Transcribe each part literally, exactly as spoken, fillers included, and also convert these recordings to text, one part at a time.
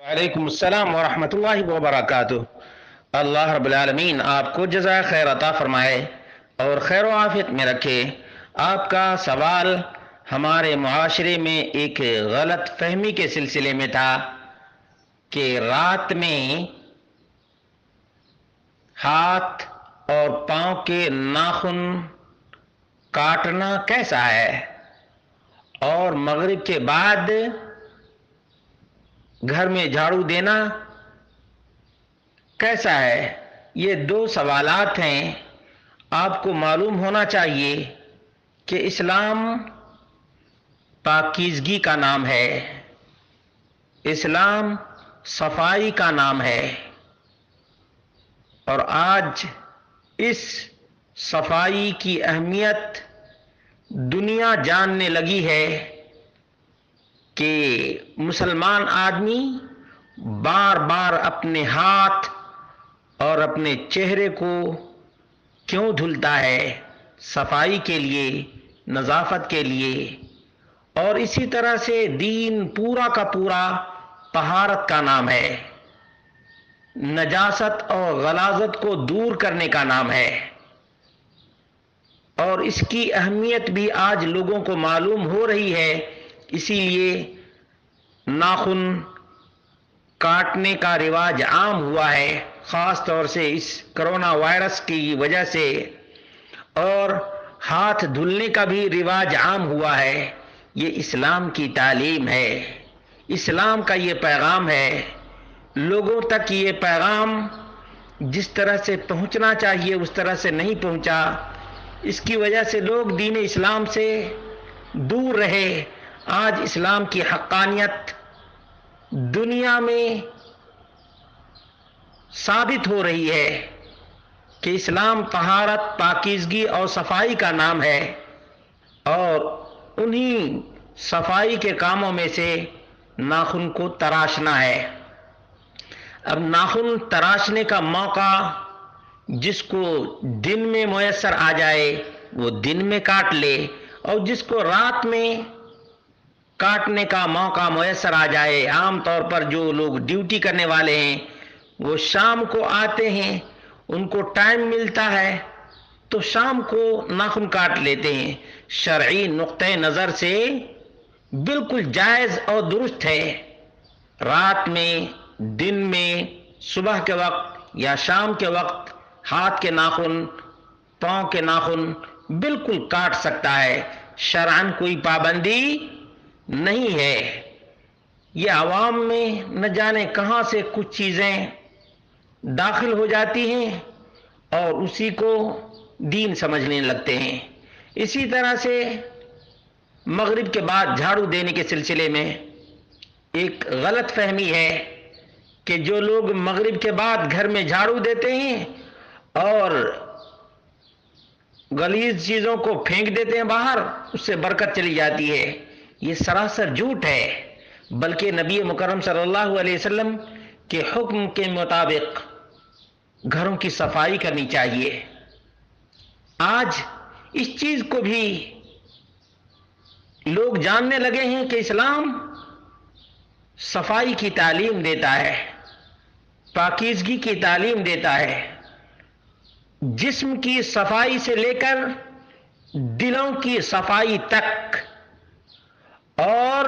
وعلیکم السلام ورحمۃ اللہ وبرکاتہ۔ اللہ رب العالمین آپ کو جزائے خیر عطا فرمائے اور خیر و عافیت میں رکھے۔ آپ کا سوال ہمارے معاشرے میں ایک غلط فہمی کے سلسلے میں تھا کہ رات میں ہاتھ اور پاؤں کے ناخن کاٹنا کیسا ہے اور مغرب کے بعد گھر میں جھاڑو دینا کیسا ہے۔ یہ دو سوالات ہیں۔ آپ کو معلوم ہونا چاہیے کہ اسلام پاکیزگی کا نام ہے، اسلام صفائی کا نام ہے، اور آج اس صفائی کی اہمیت دنیا جاننے لگی ہے کہ مسلمان آدمی بار بار اپنے ہاتھ اور اپنے چہرے کو کیوں دھلتا ہے، صفائی کے لیے، نظافت کے لیے۔ اور اسی طرح سے دین پورا کا پورا طہارت کا نام ہے، نجاست اور غلاظت کو دور کرنے کا نام ہے، اور اس کی اہمیت بھی آج لوگوں کو معلوم ہو رہی ہے۔ اسی لیے ناخن کاٹنے کا رواج عام ہوا ہے، خاص طور سے اس کرونا وائرس کی وجہ سے، اور ہاتھ دھلنے کا بھی رواج عام ہوا ہے۔ یہ اسلام کی تعلیم ہے، اسلام کا یہ پیغام ہے۔ لوگوں تک یہ پیغام جس طرح سے پہنچنا چاہیے اس طرح سے نہیں پہنچا، اس کی وجہ سے لوگ دین اسلام سے دور رہے۔ آج اسلام کی حقانیت دنیا میں ثابت ہو رہی ہے کہ اسلام طہارت، پاکیزگی اور صفائی کا نام ہے، اور انہی صفائی کے کاموں میں سے ناخن کو تراشنا ہے۔ اب ناخن تراشنے کا موقع جس کو دن میں میسر آ جائے وہ دن میں کاٹ لے، اور جس کو رات میں کاٹنے کا موقع میسر آ جائے، عام طور پر جو لوگ ڈیوٹی کرنے والے ہیں وہ شام کو آتے ہیں، ان کو ٹائم ملتا ہے تو شام کو ناخن کاٹ لیتے ہیں۔ شرعی نقطہ نظر سے بالکل جائز اور درست ہے۔ رات میں، دن میں، صبح کے وقت یا شام کے وقت ہاتھ کے ناخن، پاؤں کے ناخن بالکل کاٹ سکتا ہے، شرعاً کوئی پابندی نہیں ہے۔ یہ عوام میں نہ جانے کہاں سے کچھ چیزیں داخل ہو جاتی ہیں اور اسی کو دین سمجھنے لگتے ہیں۔ اسی طرح سے مغرب کے بعد جھاڑو دینے کے سلسلے میں ایک غلط فہمی ہے کہ جو لوگ مغرب کے بعد گھر میں جھاڑو دیتے ہیں اور غلیظ چیزوں کو پھینک دیتے ہیں باہر، اس سے برکت چلی جاتی ہے۔ یہ سراسر جھوٹ ہے، بلکہ نبی مکرم صلی اللہ علیہ وسلم کے حکم کے مطابق گھروں کی صفائی کرنی چاہیے۔ آج اس چیز کو بھی لوگ جاننے لگے ہیں کہ اسلام صفائی کی تعلیم دیتا ہے، پاکیزگی کی تعلیم دیتا ہے، جسم کی صفائی سے لے کر دلوں کی صفائی تک، اور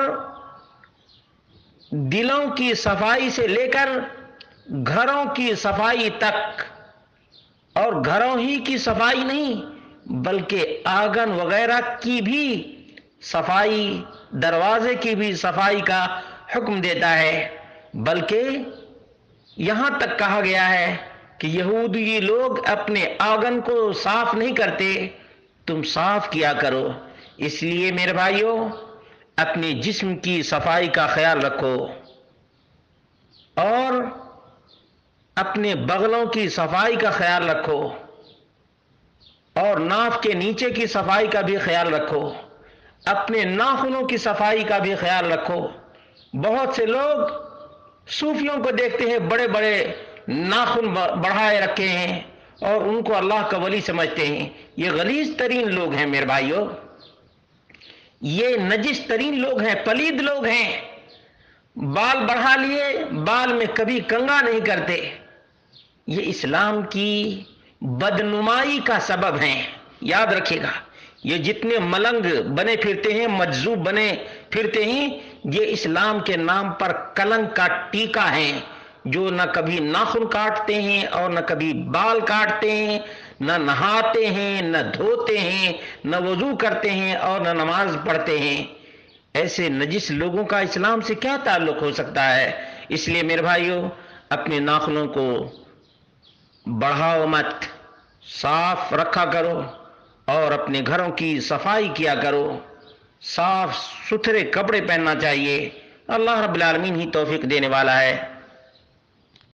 دلوں کی صفائی سے لے کر گھروں کی صفائی تک، اور گھروں ہی کی صفائی نہیں بلکہ آنگن وغیرہ کی بھی صفائی، دروازے کی بھی صفائی کا حکم دیتا ہے۔ بلکہ یہاں تک کہا گیا ہے کہ یہودی لوگ اپنے آنگن کو صاف نہیں کرتے، تم صاف کیا کرو۔ اس لیے میرے بھائیوں، اپنے جسم کی صفائی کا خیال رکھو، اور اپنے بغلوں کی صفائی کا خیال رکھو، اور ناف کے نیچے کی صفائی کا بھی خیال رکھو، اپنے ناخنوں کی صفائی کا بھی خیال رکھو۔ بہت سے لوگ صوفیوں کو دیکھتے ہیں بڑے بڑے ناخن بڑھائے رکھے ہیں اور ان کو اللہ کا ولی سمجھتے ہیں۔ یہ غلیظ ترین لوگ ہیں میرے بھائیوں، یہ نجس ترین لوگ ہیں، پلید لوگ ہیں۔ بال بڑھا لیے، بال میں کبھی کنگا نہیں کرتے، یہ اسلام کی بدنمائی کا سبب ہیں۔ یاد رکھیے گا، یہ جتنے ملنگ بنے پھرتے ہیں، مجذوب بنے پھرتے ہیں، یہ اسلام کے نام پر کلنک کا ٹیکا ہے، جو نہ کبھی ناخن کاٹتے ہیں اور نہ کبھی بال کاٹتے ہیں، نہ نہاتے ہیں، نہ دھوتے ہیں، نہ وضو کرتے ہیں اور نہ نماز پڑھتے ہیں۔ ایسے نجس لوگوں کا اسلام سے کیا تعلق ہو سکتا ہے؟ اس لیے میرے بھائیوں، اپنے ناخنوں کو بڑھاؤ مت، صاف رکھا کرو اور اپنے گھروں کی صفائی کیا کرو، صاف ستھرے کپڑے پہننا چاہیے۔ اللہ رب العالمین ہی توفیق دینے والا ہے۔